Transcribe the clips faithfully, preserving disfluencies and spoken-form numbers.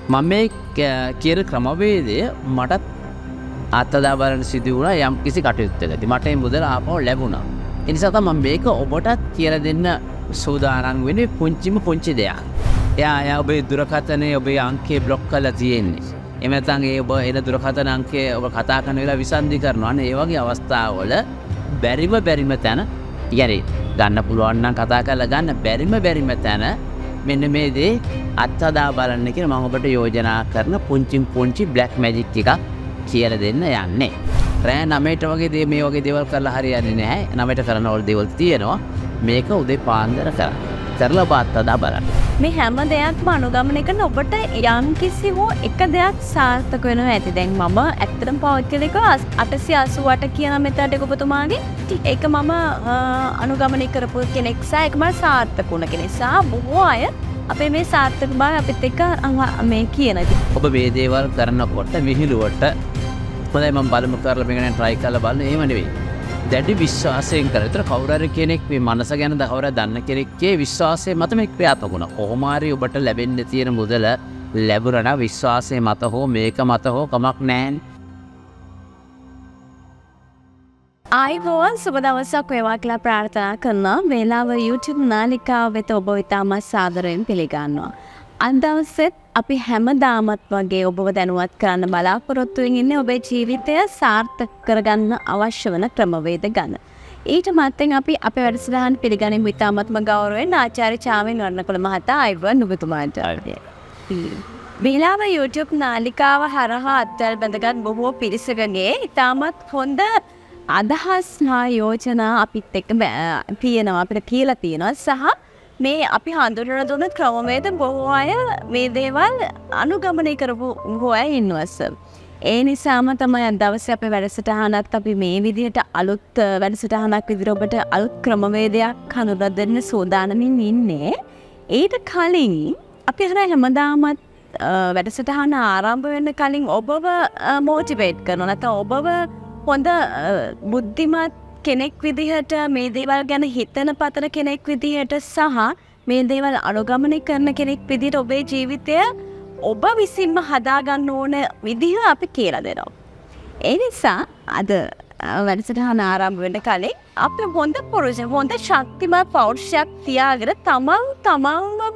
මම මේ කියන ක්‍රමවේදය මටත් අත්දැක බලන්න සිදු වුණා යම් කිසි කටයුත්තකදී. මට මේ මුදල ආපහු ලැබුණා. ඒ නිසා තමයි මම මේක ඔබටත් කියලා දෙන්න සූදානම් වෙන්නේ පුංචිම පුංචි දෙයක්. එයා එයා ඔබේ දුරකථනයේ ඔබේ අංකය බ්ලොක් කරලා තියෙන්නේ. එහෙම නැත්නම් ඒ ඔබ එන දුරකථන අංකය ඔබ කතා කරන වෙලාව විසන්ධි කරනවා. අනේ ඒ වගේ අවස්ථාවල බැරිම බැරිම තැන يعني ගන්න පුළුවන් නම් කතා කරලා ගන්න බැරිම බැරිම තැන මෙන්න මේ දේ අත්හදා බලන්න කියලා මම ඔබට යෝජනා කරන පුංචි පුංචි බ්ලැක් මැජික් එකක් කියලා දෙන්න යන්නේ. රෑ නවයට වගේ දේ මේ වගේ දේවල් කරලා හරියන්නේ නැහැ. නවයට කරන ඕල් දේවල් තියෙනවා. මේක උදේ පාන්දර කරන්න. කරලා අත්හදා බලන්න. මේ හැම දෙයක්ම අනුගමනය කරන ඔබට යම් කිසි හෝ එක දෙයක් සාර්ථක වෙනවා ඇති. දැන් මම ඇත්තටම පෞද්ගලිකව අටසිය අසූ අට කියන මෙතඩ එක ඔබතුමාගේ ඒක මම අනුගමනය කරපු කෙනෙක් සහ ඒක මම සාර්ථක වුණ කෙනෙක් සහ බොහෝ අය අපේ මේ සාර්ථකභාවය අපිත් එක්ක මේ කියන ඉතින් ඔබ මේ දේවල් කරනකොට විහිළුවට හොඳයි මම බලමු කරලා මේක නේ try කරලා බලන්න. එහෙම නෙවෙයි. දැඩි විශ්වාසයෙන් කරලා. ඒතර කවුරු හරි කෙනෙක් මේ මනස ගැන කවුරු හරි දන්න කෙනෙක්ගේ විශ්වාසය මත මේ ක්‍රියාත්මක වුණා. කොහොම හරි ඔබට ලැබෙන්න තියෙන මුදල ලැබුණා විශ්වාසය මත හෝ මේක මත හෝ කමක් නැහැ. ආයිබෝන් සුබ දවසක් වේවා කියලා ප්‍රාර්ථනා කරනවා. වේලාව YouTube නාලිකාව වෙත ඔබ ඉතාමත් සාදරයෙන් පිළිගන්නවා. අද දවසෙත් අපි හැමදාමත් වගේ ඔබව දැනුවත් කරන්න බලාපොරොත්තු වෙන්නේ ඔබේ ජීවිතය සාර්ථක කරගන්න අවශ්‍ය වෙන ක්‍රමවේද ගන්න. ඊට මත්තෙන් අපි අපේ වැඩසටහන පිළිගනිමු ඉතාමත්ම ගෞරවයෙන් ආචාර්ය චාමින් වර්ණකුල මහතා ආයිබෝන් ඔබතුමාට. වේලාව YouTube නාලිකාව හරහා අත්වැල් බැඳගත් බොහෝ පිරිසකගේ ඉතාමත් හොඳ අදහස් හා යෝජනා අපිත් එක්ක තියෙනවා අපිට කියලා තියෙනවා සහ මේ අපි හඳුනන දුන්න ක්‍රමවේද බොහෝ අය මේ දේවල් අනුගමනය කරපු බොහෝ අය ඉන්නවා. ඒ නිසාම තමයි අද දවසේ අපේ වැඩසටහනත් අපි මේ විදිහට අලුත් වැඩසටහනක් විදිහට ඔබට අලුත් ක්‍රමවේදයක් හඳුන්වා දෙන්න සූදානමින් ඉන්නේ. ඊට කලින් අපි හර හැමදාමත් වැඩසටහන ආරම්භ වෙන්න කලින් ඔබව මොටිවේට් කරනවා නැත්නම් ඔබව හොඳ බුද්ධිමත් කෙනෙක් විදිහට මේ දේවල් ගැන හිතන පතන කෙනෙක් විදිහට සහ මේ දේවල් අනුගමනය කරන කෙනෙක් විදිහට ඔබේ ජීවිතය ඔබ විසින්ම හදාගන්න ඕන විදිහ අපි කියලා දෙනවා. ඒ නිසා අද වැඩසටහන ආරම්භ වෙන්න කලින් අපි හොඳ පුරුෂ හොඳ ශක්තිමත් පෞරුෂයක් තියාගෙන තමන් තමන්වම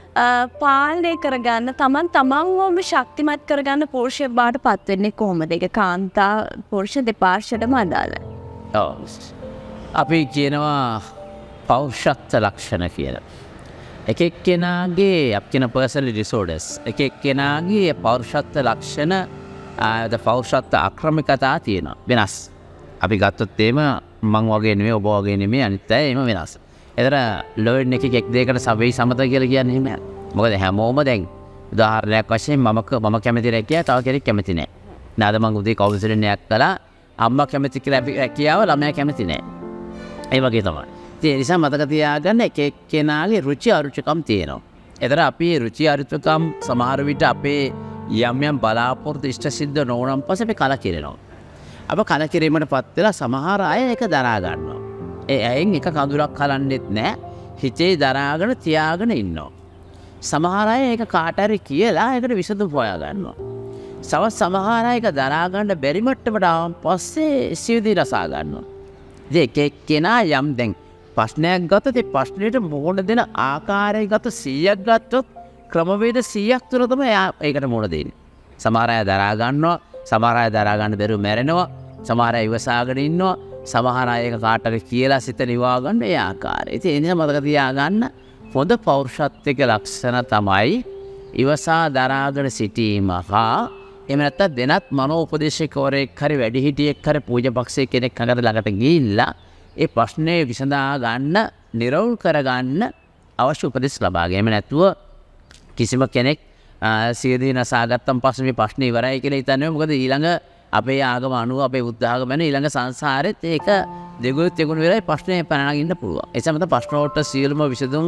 පාලනය කරගන්න තමන් තමන්වම ශක්තිමත් කරගන්න පුරුෂයෙක් බවට පත් වෙන්නේ කොහොමද? ඒක කාන්තා පුරුෂ දෙපාර්ශ්වයටම අදාළයි. ඔව්. අපි කියනවා පෞරුෂත්ව ලක්ෂණ කියලා. එක එක්කෙනාගේ අපි කියන personality disorders එක එක්කෙනාගේ පෞරුෂත්ව ලක්ෂණ ආද පෞරුෂත්ව අක්‍රමිකතා තියෙනවා. වෙනස්. අපි ගත්තොත් එහෙම මං වගේ නෙමෙයි ඔබ වගේ නෙමෙයි අනිත් අය එහෙම වෙනස්. ඒතර ලෝයින් එකක එක් දෙයකට සබ්වැයි සමත කියලා කියන්නේ එහෙම. මොකද හැමෝම දැන් උදාහරණයක් වශයෙන් මම මම කැමති රැකියාව තව කෙනෙක් කැමති නැහැ. නාද මං උදේ කවුන්සලින් එකක් කළා අම්මා කැමති කියලා රැකියාව ළමයා කැමති නැහැ. ඒ වගේ තමයි. ඒ නිසා මතක තියාගන්න එක එක්කෙනාගේ රුචි අරුචිකම් තියෙනවා. ඒතර අපි රුචි අරුචිකම් සමහර විට අපේ යම් යම් බලාපොරොත්තු ඉෂ්ට සිද්ධ නොවනම් පස්සේ අපි කලකිරෙනවා. අප කලකිරීමටපත් වෙලා සමහර අය ඒක දරා ගන්නවා. ඒ අයෙන් එක කඳුලක් කලන්නෙත් නැහැ. හිතේ දරාගෙන තියාගෙන ඉන්නවා. සමහර අය ඒක කාට හරි කියලා ඒකට විසඳුම් හොයා ගන්නවා. සව සමහර අය ඒක දරා ගන්න බැරි මට්ටමට ආවන් පස්සේ සියුදී රසා ගන්නවා. ඉතින් එක එක්කෙනා යම් දැන් ප්‍රශ්නයක් ගත්තොත් ඒ ප්‍රශ්නෙට මුහුණ දෙන ආකාරය ගත සීයක් ගත්තොත් ක්‍රමවේද සීයක් තුන තමයි ඒකට මුහුණ දෙන්නේ. සමහර අය දරා ගන්නවා, සමහර අය දරා ගන්න බැරුව මැරෙනවා, සමහර අය ඉවසාගෙන ඉන්නවා, සමහර අය ඒක කාට හරි කියලා සිත නිවා ගන්න ඒ ආකාරය. ඉතින් ඒ නිසා මතක තියාගන්න හොඳ පෞරුෂත්වික ලක්ෂණ තමයි ඉවසා දරාගෙන සිටීම හා එහෙම නැත්නම් දෙනත් මනෝ උපදේශකවරයෙක් හරි වැඩිහිටියෙක් හරි පූජාපක්ෂයේ කෙනෙක් ළඟට ළඟට ගිහිල්ලා ඒ ප්‍රශ්නේ විසඳා ගන්න, නිරවුල් කරගන්න අවශ්‍ය උපදෙස් ලබාගෙන. එහෙම නැතුව කිසිම කෙනෙක් සියදී නසාගත්තන් පස්සේ මේ ප්‍රශ්නේ ඉවරයි කියලා හිතන්නේ මොකද ඊළඟ අපේ ආගම අනුව අපේ බුද්ධ ආගම යන ඊළඟ සංසාරෙත් ඒක දෙගොල්ලෝ තෙගුණ වෙලයි ප්‍රශ්නේ පැනනගින්න පුළුවන්. ඒ සමත ප්‍රශ්න වලට සියලුම විසඳුම්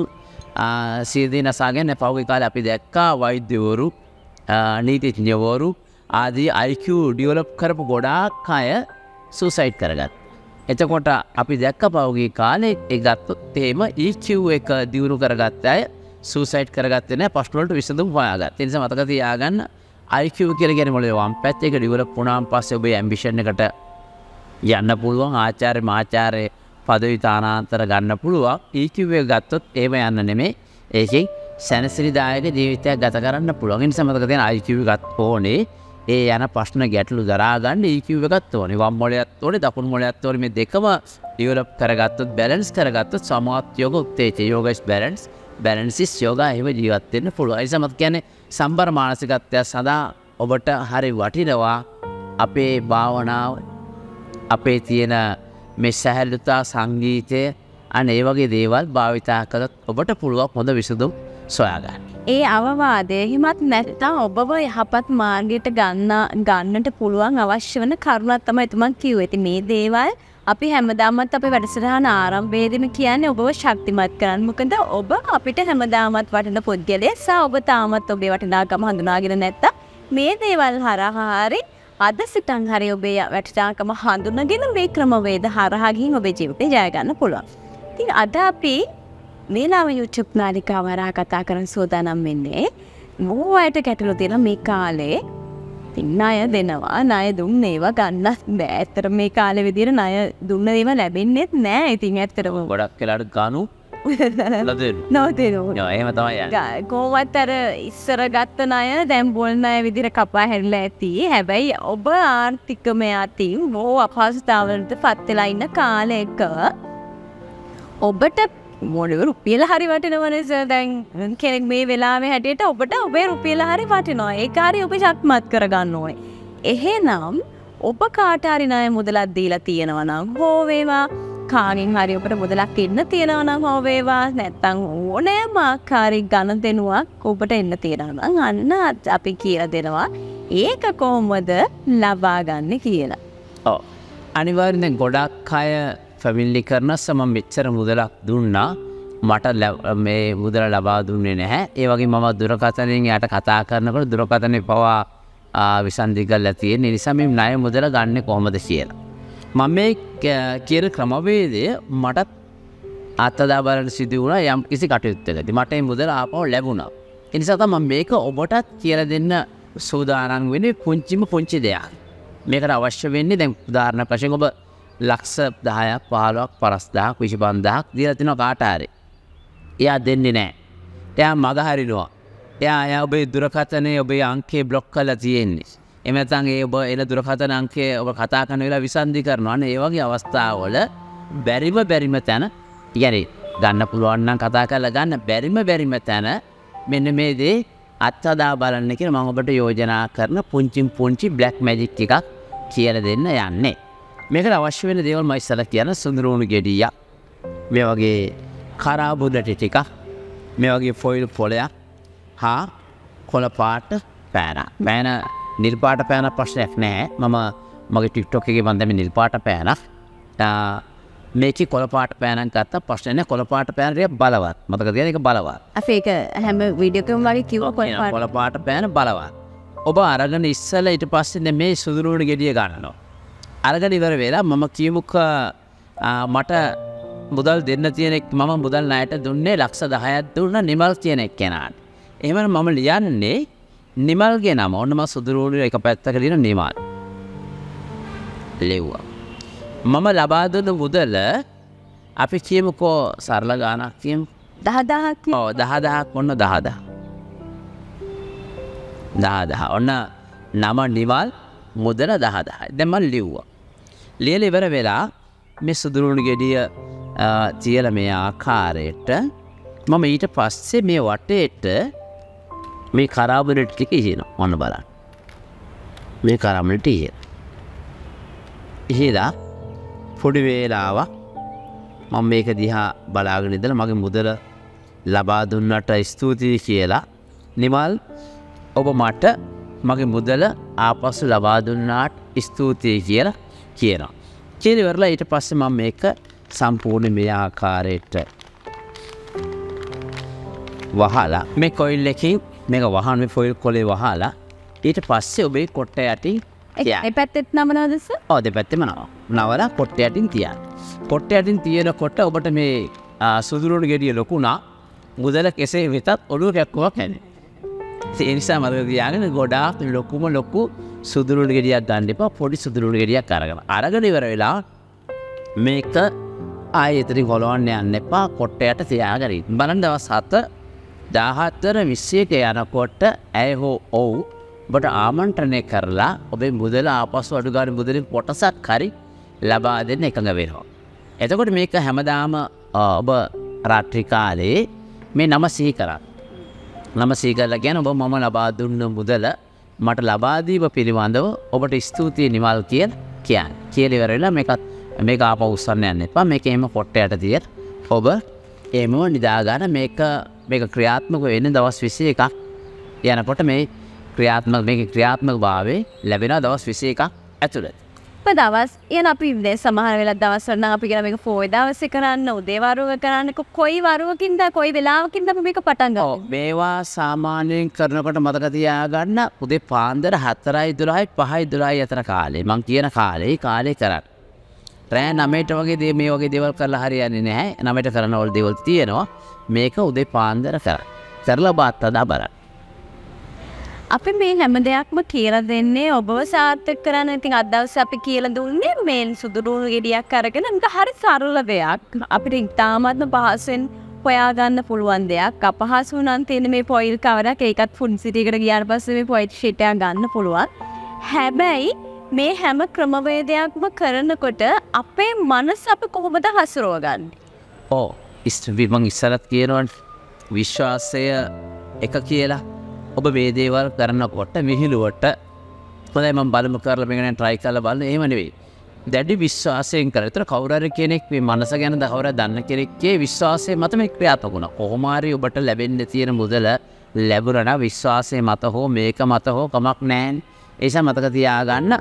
සියදී නසාගෙන පහුගිය කාලේ අපි දැක්කා වෛද්‍යවරු, නීතිඥවරු ආදී I Q ඩෙවලොප් කරපු ගොඩාක් අය සුසයිඩ් කරගත්තා. එතකොට අපි දැක්ක පහුගිය කාලේ ඒ ගත්තොත් එහෙම E Q එක දියුණු කරගත්ත අය සූසයිඩ් කරගත්තේ නැහැ ප්‍රශ්න වලට විසඳුම් හොයාගත්තා. ඒ නිසා මතක තියාගන්න I Q කියලා කියන්නේ මොළේ වම් පැත්තේ එක ඩිවෙලොප් වුණාන් පස්සේ ඔබේ ඇම්බිෂන් එකට යන්න පුළුවන් ආචාර්ය මාචාර්ය පදවි තානාන්තර ගන්න පුළුවන්. E Q එක ගත්තොත් ඒව යන්න නෙමෙයි. ඒකෙන් සැනසිලිදායක ජීවිතයක් ගත කරන්න පුළුවන්. ඒ නිසා මතක තියාගන්න I Q එකත් ඕනේ. ඒ යන ප්‍රශ්න ගැටලු දරා ගන්න E Q එකත් ඕනේ. වම් මොළයත් ඕනේ දකුණු මොළයත් ඕනේ. මේ දෙකම ඩිවෙලොප් කරගත්තොත් බැලන්ස් කරගත්තොත් සමාත් යෝග උත්තේජ යෝග is balance balance is yoga එහෙම ජීවත් වෙන්න පුළුවන්. ඒ නිසා මත කියන්නේ සම්බර මානසිකත්වය සදා ඔබට හරි වටිනවා අපේ භාවනාව අපේ තියෙන මේ සැහැල්ලුතා සංගීතය අන්න ඒ වගේ දේවල් භාවිතා කළොත් ඔබට පුළුවන් හොඳ විසඳුම් සොයාගන්න. ඒ අවවාදය හිමත් නැත්තම් ඔබව යහපත් මාර්ගයට ගන්න ගන්නට පුළුවන් අවශ්‍ය වෙන කරුණක් තමයි එතුමන් කිව්වේ. ඉතින් මේ දේවල් අපි හැමදාමත් අපේ වැඩසටහන ආරම්භයේදීම කියන්නේ ඔබව ශක්තිමත් කරන්න. මොකද ඔබ අපිට හැමදාමත් වටින පුද්ගලයෙක් සහ ඔබ තාමත් ඔබේ වටිනාකම හඳුනාගෙන නැත්තම් මේ දේවල් හරහා හරි අද සිතන් හරි ඔබේ වටිනාකම හඳුනගෙන මේ ක්‍රමවේද හරහා ගිහින් ඔබේ ජීවිතේ ජය ගන්න පුළුවන්. ඉතින් අද අපි වේලාව YouTube නාලිකාව හරහා කතා කරන සෝදානම් වෙන්නේ බොහෝ අයට ගැටලු තියෙන මේ කාලේ ණය දෙනවා ණය දුන්නේ ඒවා ගන්නත් බෑ. ඇත්තට මේ කාලේ විදියට ණය දුන්න ඒවා ලැබෙන්නේ නැහැ. ඉතින් ඇත්තටම ගොඩක් වෙලාට ගනු ලදෙන්න. නෝතේනෝ. නෝ එහෙම තමයි යන්නේ. කොහොමවත් අර ඉස්සර ගත්ත ණය දැන් බොල් ණය විදියට කපා හැරිලා ඇති. හැබැයි ඔබ ආර්ථිකමය අතින් බොහෝ අපහසුතාවලට පත් වෙලා ඉන්න කාලයක ඔබට මොඩේ රුපියල හරි වටිනවනේ සර්. දැන් කෙනෙක් මේ වෙලාවේ හැටියට ඔබට ඔබේ රුපියල හරි වටිනවා. ඒක හරි ඔබ ශක්තිමත් කරගන්න ඕනේ. එහෙනම් ඔබ කාට හරි ණය මුදලක් දීලා තියෙනවා නම් හෝ වේවා කාගෙන් හරි ඔබට මුදලක් ඉන්න තියෙනවා නම් හෝ වේවා නැත්නම් ඕනෑම ආකාරයක ගණදෙනුවක් ඔබට එන්න තියෙනවා නම් අන්න අපි කියලා දෙනවා ඒක කොහොමද ලබා ගන්න කියලා. ඔව් අනිවාර්යෙන් දැන් ගොඩක් අය ෆැමිලි කරනස මම මෙච්චර මුදලක් දුන්නා මට මේ මුදල ලබා දුන්නේ නැහැ. ඒ වගේ මම දුරකථනයෙන් යාට කතා කරනකොට දුරකථනේ පවා විසන්ධි කරලා තියෙන නිසා මේ ණය මුදල ගන්න කොහොමද කියලා. මම මේ කියන ක්‍රමවේදය මට අත්දැක බලන්න සිදු වුණා යම් කිසි කටයුත්තකදී. මට මේ මුදල ආපහු ලැබුණා. ඒ නිසා තමයි මම මේක ඔබටත් කියලා දෙන්න සූදානම් වෙන්නේ පුංචිම පුංචි දෙයක්. මේකට අවශ්‍ය වෙන්නේ දැන් උදාහරණයක් වශයෙන් ඔබ ලක්ෂ දහයක් පහළොවක් පරස් දහයක් විසි පන්දාහක් දීලා තිනවා කාට හරි. එයා දෙන්නේ නැහැ. එයා මග හරිනවා. එයා එයා ඔබේ දුරකථනයේ ඔබේ අංකේ බ්ලොක් කරලා තියෙන්නේ. එහෙම නැත්නම් ඒ ඔබ එන දුරකථන අංකය ඔබ කතා කරන වෙලාව විසන්ධි කරනවා. අනේ ඒ වගේ අවස්ථාවල බැරිම බැරිම තැන يعني ගන්න පුළුවන් නම් කතා කරලා ගන්න බැරිම බැරිම තැන මෙන්න මේ දේ අත්දැක බලන්න කියලා මම ඔබට යෝජනා කරන පුංචි පුංචි බ්ලැක් මැජික් එකක් කියලා දෙන්න යන්නේ. මේකට අවශ්‍ය වෙන දේවල් මම ඉස්සලා කියන සුන්දරෝණු ගෙඩිය මේ වගේ කරාබුදටි ටික මේ වගේ ෆොයිල් පොලයක් හා කොළ පාට පෑන පෑන නිල් පාට පෑන ප්‍රශ්නයක් නැහැ. මම මගේ TikTok එකේ මම දැම්මේ නිල් පාට පෑනක්. මේකේ කොළ පාට පෑනක් ගත්තා ප්‍රශ්නේ නැහැ. කොළ පාට පෑන ටික බලවත්. මතක තියාගන්න ඒක බලවත්. අපි ඒක හැම වීඩියෝ එකකම වගේ කිව්වා කොළ පාට. කොළ පාට පෑන බලවත්. ඔබ අරගෙන ඉස්සලා ඊට පස්සේ මේ සුදුරුණු ගෙඩිය ගන්නවා. අරගෙන ඉවර වෙලා මම කියමුක මට මුදල් දෙන්න තියෙන මම මුදල් ණයට දුන්නේ ලක්ෂ දහයක් දුන්න නිමල් කියන එක්කෙනාට. එහෙමනම් මම ලියන්නේ නිමල්ගේ නම. ඔන්න මම සුදුරුණු එක පැත්තක ලියන නිමල්. ලෙව්වා. මම ලබා දුන්න මුදල අපි කියමුකෝ සරල ගාණක් කියමු. දහ දහක්. ඔව් දහ දහක් ඔන්න දහ දහ. දහ දහ. ඔන්න නම නිමල් මුදල දහ දහයි. දැන් මම ලිව්වා. ලියලා ඉවර වෙලා මේ සුදුරුණු ගෙඩිය තියලා මේ ආකාරයට මම ඊට පස්සේ මේ වටේට මේ කරාබුලට් ටික ඉහිනවා. ඔන්න බලන්න. මේ කරාබුලට් ඉහින. ඉහිලා පොඩි වේලාවක් මම මේක දිහා බලාගෙන ඉඳලා මගේ මුදල ලබා දුන්නට ස්තුතියි කියලා නිමල් ඔබ මට මගේ මුදල ආපසු ලබා දුන්නාට ස්තුතියි කියලා කියනවා. කියලා ඉවරලා ඊට පස්සේ මම මේක සම්පූර්ණ මේ ආකාරයට වහලා මේ කොයිල් එකකින් මේක වහන මේ ෆොයිල් කොලේ වහලා ඊට පස්සේ ඔබේ කොට්ට යටින් ඒ පැත්තෙත් නමනවද සර්? ඔව් දෙපැත්තෙම නම. නවලා කොට්ට යටින් තියන්න. කොට්ට යටින් තියෙනකොට ඔබට මේ සුදුරුණු ගෙඩිය ලොකුණා. මුදල කෙසේ වෙතත් ඔළුව කැක්කුවක් හැනේ. ඒ නිසා මතක තියාගන්න ගොඩාක් ලොකුම ලොකු සුදුරුළු ගෙඩියක් ගන්න එපා. පොඩි සුදුරුළු ගෙඩියක් අරගෙන. අරගෙන ඉවර වෙලා මේක ආයෙ එතනින් හොලවන්න යන්න එපා. කොට්ටයට තියාගෙන ඉන්න. බලන්න දවස් හත දාහතර විස්සක යනකොට ඇය හෝ ඔව් ඔබට ආමන්ත්‍රණය කරලා ඔබේ මුදල ආපසු අඩු ගන්න මුදලින් කොටසක් හරි ලබා දෙන්න එකඟ වෙනවා. එතකොට මේක හැමදාම ඔබ රාත්‍රී කාලේ මේ නම සිහි කරන්න. නම සිහි කරලා කියන ඔබ මම ලබා දුන්න මුදල මට ලබා දීම පිළිබඳව ඔබට ස්තුතියි නිමල් කියලා කියන්නේ. කියලා ඉවර වෙලා මේකත් මේක ආපහු උස්සන්න යන්න එපා. මේක එහෙම කොට්ටයට තියලා ඔබ එහෙම නිදා ගන්න. මේක මේක ක්‍රියාත්මක වෙන්නේ දවස් විස්ස එකක් යනකොට මේ ක්‍රියාත්මක මේකේ ක්‍රියාත්මක භාවයේ ලැබෙනවා දවස් විස්ස එකක් ඇතුළත. ඔබ දවස් යන අපි ඉන්නේ සමහර වෙලාවට දවස් වල නම් අපි කියන මේක ෆෝයි දවසේ කරන්න උදේ වරුවක කරන්න කොයි වරුවකින්ද කොයි වෙලාවකින්ද අපි මේක පටන් ගන්නවා. ඔව් මේවා සාමාන්‍යයෙන් කරනකොට මතක තියාගන්න උදේ පාන්දර හතරයි දොළහයි පහයි දොළහයි අතර කාලේ මං කියන කාලේ කාලේ කරන්න. රෑ නවයට වගේ දේ මේ වගේ දේවල් කරලා හරියන්නේ නැහැ. නවයට කරන ඕල් දේවල් තියෙනවා. මේක උදේ පාන්දර කරන්න. කරලා බාත් අදා බලන්න. අපි මේ හැම දෙයක්ම කියලා දෙන්නේ ඔබව සාර්ථක කරන්න. ඉතින් අද දවසේ අපි කියලා දුන්නේ මේ සුදුරුළු ගෙඩියක් අරගෙන මේක හරි සරල දෙයක්. අපිට ඉතාමත්ම පහසුවෙන් හොයාගන්න පුළුවන් දෙයක්. අපහසු නම් තියෙන මේ පොයිල් කවරක් ඒකත් ෆුඩ් සිටි එකට ගියාට පස්සේ මේ පොයිල් ෂීට් එක ගන්න පුළුවන්. හැබැයි මේ හැම ක්‍රමවේදයක්ම කරනකොට අපේ මනස අපි කොහොමද හසුරවගන්නේ? ඔව් ඉස්ටි මං ඉස්සරත් කියනවනේ විශ්වාසය එක කියලා. ඔබ මේ දේවල් කරනකොට විහිළුවට හොඳයි මම බලමු කරලා මේක නේ try කරලා බලන්න. එහෙම නෙවෙයි. දැඩි විශ්වාසයෙන් කරලා. ඒතර කවුරු හරි කෙනෙක් මේ මනස ගැන දහවර දන්න කෙනෙක්ගේ විශ්වාසය මත මේ ක්‍රියාත්මක වුණා. කොහොම හරි ඔබට ලැබෙන්න තියෙන මුදල ලැබුණා විශ්වාසය මත හෝ මේක මත හෝ කමක් නැහැ. ඒ නිසා මතක තියාගන්න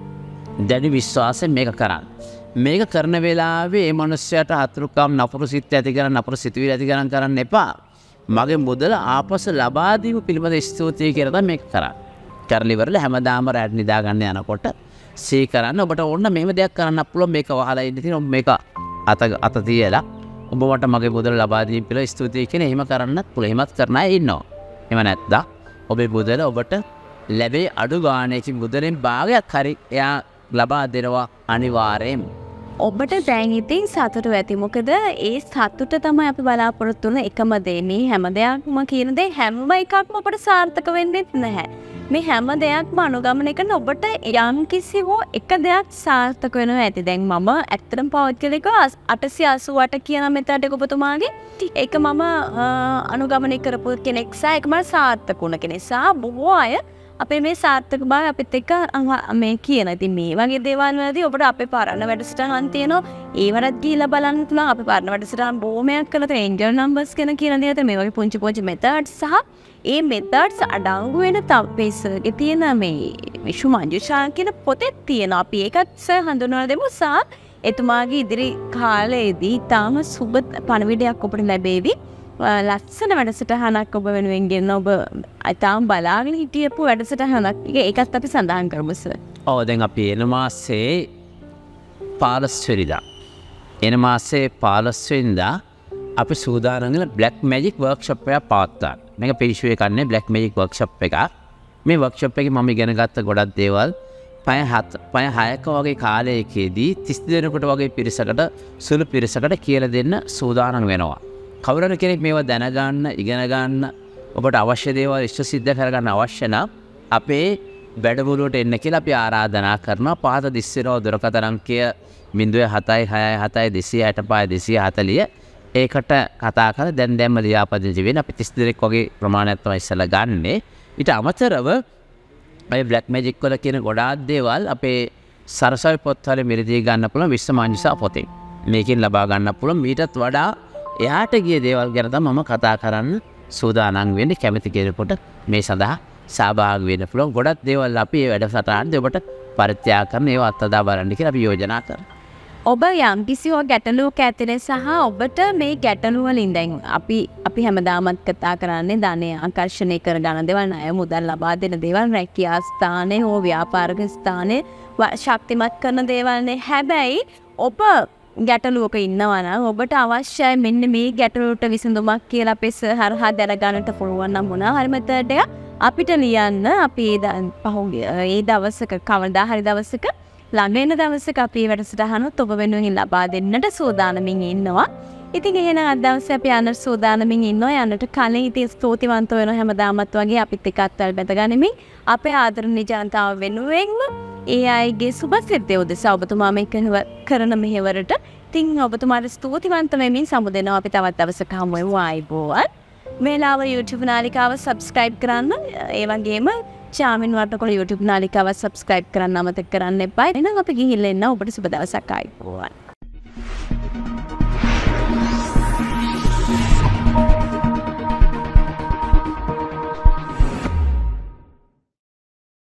දැඩි විශ්වාසයෙන් මේක කරන්න. මේක කරන වෙලාවේ මේ මිනිස්සයාට අතුරුකම් නපුරු සිත් ඇති කරන් නපුරු සිතුවිලි ඇති කරන් කරන්න එපා. මගේ මුදල ආපසු ලබා දීම පිළිබඳ ස්තුතියි කියලා තමයි මේක කරන්නේ. කරලි ඉවරලා හැමදාම රැඩ් නිදා ගන්න යනකොට සී කරන්න ඔබට ඕන මේව දෙයක් කරන්න පුළුවන්. මේක වහලා ඉන්න තියෙන ඔබ මේක අත අත තියලා ඔබ මට මගේ මුදල ලබා දීම පිළිබඳ ස්තුතියි කියන එහෙම කරන්නත් පුළුවන්. එහෙමත් කරන අය ඉන්නවා. එහෙම නැත්නම් ඔබේ මුදල ඔබට ලැබේ අඩු ගාණකින් මුදලෙන් භාගයක් හරි එයා ලබා දෙනවා අනිවාර්යයෙන්ම. ඔබට දැන් ඉතින් සතුට ඇති. මොකද ඒ සතුට තමයි අපි බලාපොරොත්තු වෙන එකම දේ. මේ හැම දෙයක්ම කියන දේ හැම එකක්ම අපට සාර්ථක වෙන්නේ නැහැ. මේ හැම දෙයක්ම අනුගමනය කරන ඔබට යම් කිසි හෝ එක දෙයක් සාර්ථක වෙනවා ඇති. දැන් මම ඇත්තටම පෞද්ගලිකව අටසිය අසූ අට කියන මෙතනට එක ඔබතුමාගේ ඒක මම අනුගමනය කරපු කෙනෙක් සහ ඒක මම සාර්ථක වුණ කෙනෙක් සහ බොහෝ අය අපේ මේ සාර්ථකභාවය අපිත් එක්ක මේ කියන. ඉතින් මේ වගේ දේවල් වලදී ඔබට අපේ පරණ වැඩසටහන් තියෙනවා. ඒවරත් ගිහිල්ලා බලන්න පුළුවන්. අපේ පරණ වැඩසටහන් බොහොමයක් කරලා තියෙන ඒන්ජල් නම්බර්ස් කියන කියන දේවල් මේ වගේ පුංචි පුංචි මෙතඩ්ස් සහ ඒ මෙතඩ්ස් අඩංගු වෙන තවපේසගේ තියෙන මේ විශු මංජුෂා කියන පොතේ තියෙන. අපි ඒකත් සර් හඳුන්වලා දෙමු සහ එතුමාගේ ඉදිරි කාලයේදී තාම සුබ පණිවිඩයක් ඔබට ලැබෙවි. ලස්සන වැඩසටහනක් ඔබ වෙනුවෙන් ගෙන ඔබ අතාම් බලාගෙන හිටියපු වැඩසටහනක්. ඒකත් අපි සඳහන් කරමු සර්. ඔව් දැන් අපි එන මාසේ පාලස් වෙනිදා එන මාසේ පාලස් වෙනිදා අපි සූදානම් වෙන බ්ලැක් මැජික් වර්ක්ෂොප් එකක් පවත්වන්න. මේක පිරිසුවේ කන්නේ බ්ලැක් මැජික් වර්ක්ෂොප් එකක්. මේ වර්ක්ෂොප් එකේ මම ඉගෙන ගත්ත ගොඩක් දේවල් පය හත පය හයක වගේ කාලයකදී තිස් දෙනෙකුට වගේ පිරිසකට සුළු පිරිසකට කියලා දෙන්න සූදානම් වෙනවා. කවුරු කෙනෙක් මේවා දැනගන්න ඉගෙන ගන්න ඔබට අවශ්‍ය දේවල් ඉෂ්ට සිද්ධ කරගන්න අවශ්‍ය නම් අපේ වැඩමුළුවට එන්න කියලා අපි ආරාධනා කරනවා. පහත දිස්සිරෝ දුරකථන අංකය ज़ीरो හතයි හයයි හතයි දෙසිය අට පහ දෙසිය හතලිය ඒකට කතා කරලා දැන් දැන්ම ලියාපදිංචි වෙන අපි තිස් දෙනෙක් වගේ ප්‍රමාණයක් තමයි ඉස්සලා ගන්නෙ. ඊට අමතරව මේ බ්ලැක් මැජික් වල කියන ගොඩාක් දේවල් අපේ සරසවි පොත්වල මිරිදී ගන්න පුළුවන් විශ්ව මාංජිසා පොතෙන්. මේකෙන් ලබා ගන්න පුළුවන්. මීටත් වඩා එහාට ගිය දේවල් ගැන තමයි මම කතා කරන්න සූදානම් වෙන්නේ. කැමති කෙනෙකුට මේ සඳහා සහභාගී වෙන්න පුළුවන්. ගොඩක් දේවල් අපි මේ වැඩසටහනදී ඔබට පරිත්‍යාග කරන ඒවා අත්දැක බලන්න කියලා අපි යෝජනා කරනවා. ඔබ යම් කිසි හෝ ගැටලුවක ඇතිනේ සහ ඔබට මේ ගැටලුව වලින් දැන් අපි අපි හැමදාමත් කතා කරන්නේ ධනය ආකර්ෂණය කර ගන්න දේවල් ණය මුදල් ලබා දෙන දේවල් රැකියා ස්ථානයේ හෝ ව්‍යාපාරික ස්ථානයේ ශක්තිමත් කරන දේවල්නේ. හැබැයි ඔබ ගැටලුවක ඉන්නවා නම් ඔබට අවශ්‍යයි මෙන්න මේ ගැටලුවට විසඳුමක් කියලා අපේ සර් හරහා දැනගන්නට පුළුවන් නම් මොනවා හරි මෙතඩ් එක අපිට ලියන්න. අපි ඒ පහුගිය ඒ දවසක කවදා හරි දවසක ළඟ එන දවසක අපි මේ වැඩසටහනත් ඔබ වෙනුවෙන් ලබා දෙන්නට සූදානමින් ඉන්නවා. ඉතින් එහෙනම් අද දවසේ අපි යන්න සූදානමින් ඉන්නවා. යන්නට කලින් ඉතින් ස්තුතිවන්ත වෙනවා හැමදාමත් වගේ අපිත් එක්ක අත්වල බැඳ ගනිමින් අපේ ආදරණීය ජනතාව වෙනුවෙන්ම ඒ අයගේ සුබ සිද්ධිය උදෙසා ඔබතුමා මේ කරන මෙහෙවරට ඉතින් ඔබතුමාට ස්තුතිවන්ත වෙමින් සමු දෙනවා. අපි තවත් දවසක හමු වෙමු. ආයිබෝවන්. Welawa YouTube නාලිකාව subscribe කරන්න. ඒ වගේම Chamin Warnakula YouTube නාලිකාව subscribe කරන්න අමතක කරන්න එපා. එහෙනම් අපි ගිහිල්ලා එන්න. ඔබට සුබ දවසක්. ආයිබෝවන්.